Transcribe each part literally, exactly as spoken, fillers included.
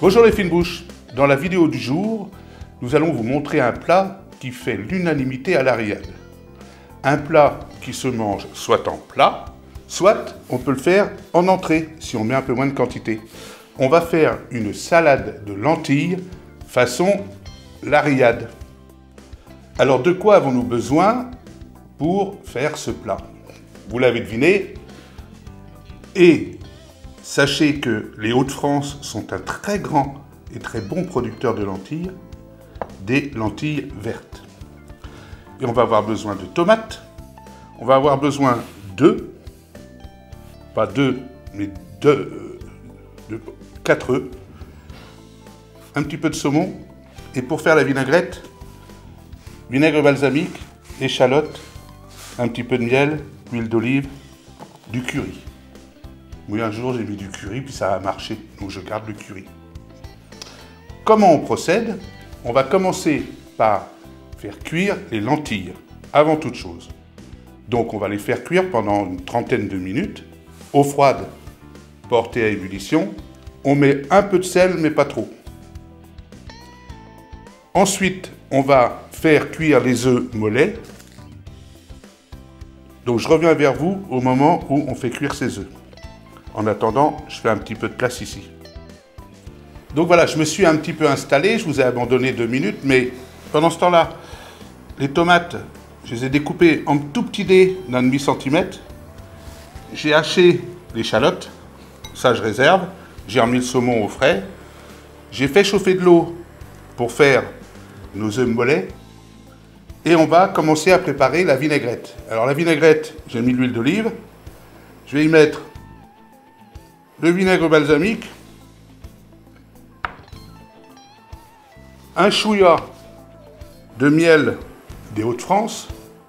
Bonjour les fines bouches. Dans la vidéo du jour, nous allons vous montrer un plat qui fait l'unanimité à la Riad. Un plat qui se mange soit en plat, soit on peut le faire en entrée si on met un peu moins de quantité. On va faire une salade de lentilles façon la Riad. Alors de quoi avons-nous besoin pour faire ce plat? Vous l'avez deviné, et sachez que les Hauts-de-France sont un très grand et très bon producteur de lentilles, des lentilles vertes. Et on va avoir besoin de tomates, on va avoir besoin d'œufs, pas deux, mais deux, de, quatre œufs, un petit peu de saumon, et pour faire la vinaigrette, vinaigre balsamique, échalote, un petit peu de miel, huile d'olive, du curry. Oui, un jour j'ai mis du curry, puis ça a marché, donc je garde le curry. Comment on procède? On va commencer par faire cuire les lentilles, avant toute chose. Donc on va les faire cuire pendant une trentaine de minutes, eau froide, portée à ébullition. On met un peu de sel, mais pas trop. Ensuite, on va faire cuire les œufs mollets. Donc je reviens vers vous au moment où on fait cuire ces œufs. En attendant, je fais un petit peu de place ici. Donc voilà, je me suis un petit peu installé, je vous ai abandonné deux minutes, mais pendant ce temps-là, les tomates, je les ai découpées en tout petits dés d'un demi centimètre. J'ai haché l'échalote, ça je réserve. J'ai remis le saumon au frais. J'ai fait chauffer de l'eau pour faire nos œufs mollets. Et on va commencer à préparer la vinaigrette. Alors la vinaigrette, j'ai mis de l'huile d'olive. Je vais y mettre le vinaigre balsamique, un chouïa de miel des Hauts-de-France,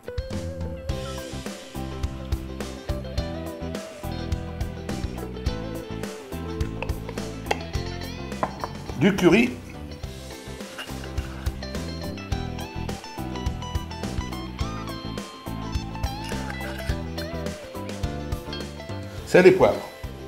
du curry, sel et poivre.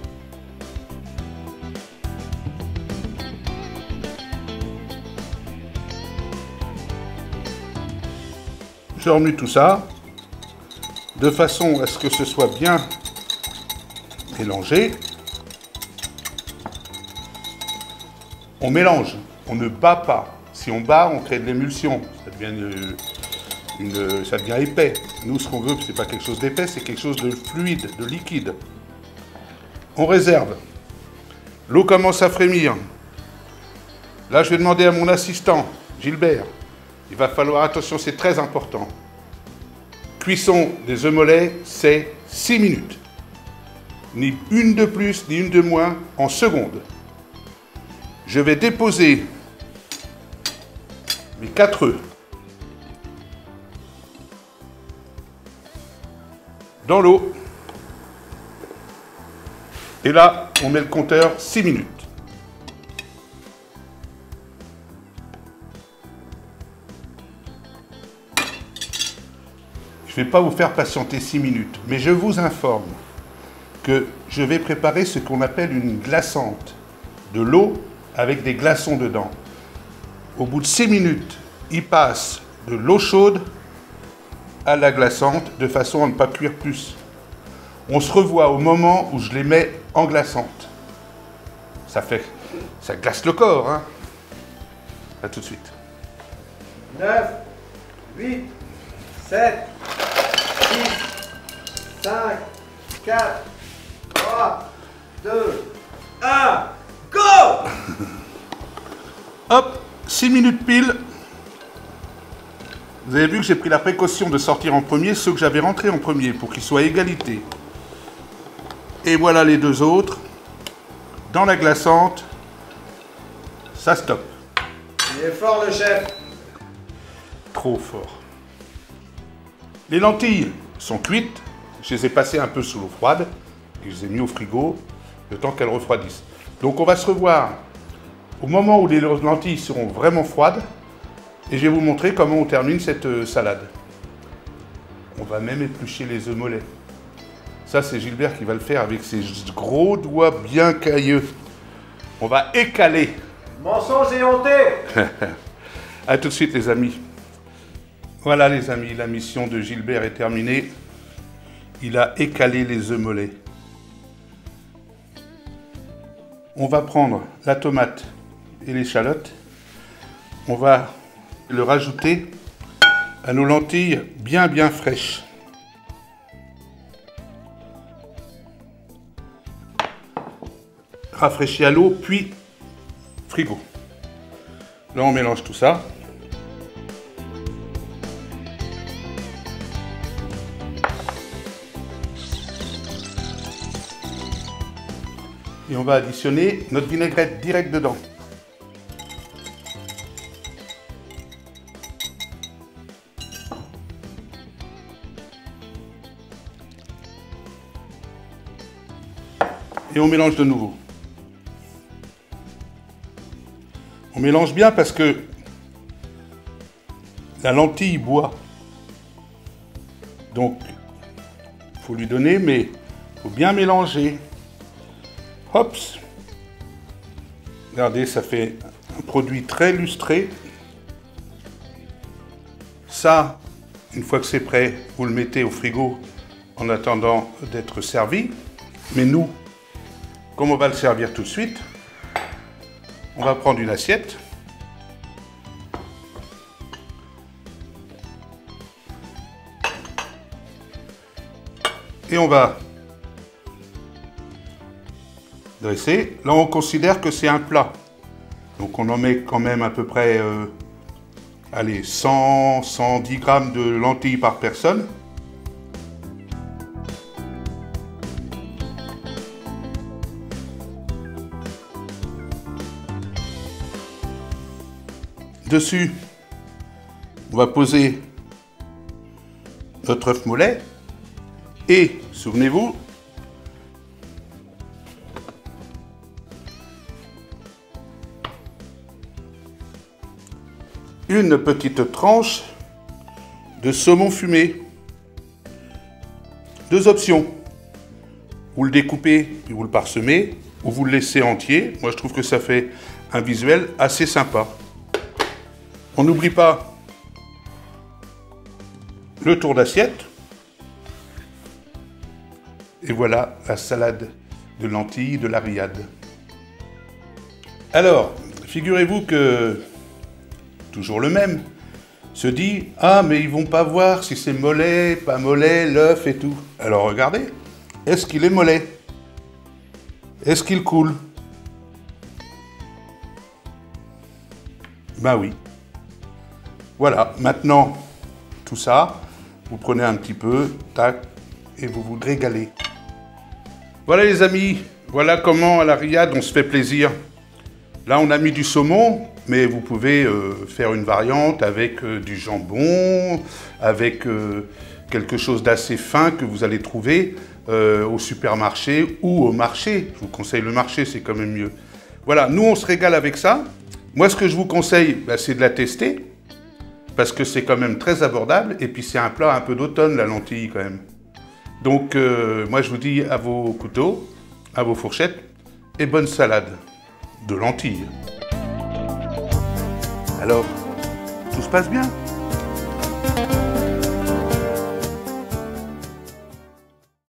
Je remue tout ça de façon à ce que ce soit bien mélangé. On mélange, on ne bat pas. Si on bat, on crée de l'émulsion. Ça devient, une, une, ça devient épais. Nous, ce qu'on veut, c'est pas quelque chose d'épais, c'est quelque chose de fluide, de liquide. On réserve. L'eau commence à frémir. Là, je vais demander à mon assistant, Gilbert. Il va falloir, attention, c'est très important. Cuisson des œufs mollets, c'est six minutes. Ni une de plus, ni une de moins, en secondes. Je vais déposer mes quatre œufs dans l'eau. Et là, on met le compteur six minutes. Je ne vais pas vous faire patienter six minutes, mais je vous informe que je vais préparer ce qu'on appelle une glaçante. De l'eau avec des glaçons dedans. Au bout de six minutes, il passe de l'eau chaude à la glaçante de façon à ne pas cuire plus. On se revoit au moment où je les mets en glaçante. Ça fait, ça glace le corps, hein. À tout de suite. neuf, huit, sept, six, cinq, quatre, trois, deux, un, go! Hop, six minutes pile. Vous avez vu que j'ai pris la précaution de sortir en premier ceux que j'avais rentrés en premier pour qu'ils soient à égalité. Et voilà les deux autres. Dans la glaçante, ça stoppe. Il est fort le chef. Trop fort. Les lentilles sont cuites. Je les ai passées un peu sous l'eau froide et je les ai mis au frigo le temps qu'elles refroidissent. Donc on va se revoir au moment où les lentilles seront vraiment froides et je vais vous montrer comment on termine cette salade. On va même éplucher les œufs mollets. Ça, c'est Gilbert qui va le faire avec ses gros doigts bien cailleux. On va écaler Mensonge et honté. A tout de suite les amis. Voilà les amis, la mission de Gilbert est terminée. Il a écalé les œufs mollets. On va prendre la tomate et l'échalote. On va le rajouter à nos lentilles bien bien fraîches. Rafraîchi à l'eau, puis frigo. Là, on mélange tout ça. Et on va additionner notre vinaigrette direct dedans. Et on mélange de nouveau. On mélange bien parce que la lentille boit. Donc, il faut lui donner, mais il faut bien mélanger. Hop! Regardez, ça fait un produit très lustré. Ça, une fois que c'est prêt, vous le mettez au frigo en attendant d'être servi. Mais nous, comme on va le servir tout de suite, on va prendre une assiette. Et on va dresser. Là, on considère que c'est un plat. Donc, on en met quand même à peu près euh, allez, cent à cent dix grammes de lentilles par personne. Dessus, on va poser notre œuf mollet et, souvenez-vous, une petite tranche de saumon fumé. Deux options. Vous le découpez et vous le parsemez, ou vous le laissez entier. Moi, je trouve que ça fait un visuel assez sympa. On n'oublie pas le tour d'assiette. Et voilà la salade de lentilles de la Riad. Alors, figurez-vous que, toujours le même, se dit « Ah, mais ils vont pas voir si c'est mollet, pas mollet, l'œuf et tout. » Alors regardez, est-ce qu'il est mollet? Est-ce qu'il coule? Ben oui. Voilà, maintenant, tout ça, vous prenez un petit peu, tac, et vous vous régalez. Voilà les amis, voilà comment à la Riad on se fait plaisir. Là, on a mis du saumon, mais vous pouvez euh, faire une variante avec euh, du jambon, avec euh, quelque chose d'assez fin que vous allez trouver euh, au supermarché ou au marché. Je vous conseille le marché, c'est quand même mieux. Voilà, nous, on se régale avec ça. Moi, ce que je vous conseille, bah, c'est de la tester. Parce que c'est quand même très abordable, et puis c'est un plat un peu d'automne, la lentille, quand même. Donc, euh, moi, je vous dis à vos couteaux, à vos fourchettes, et bonne salade de lentilles. Alors, tout se passe bien?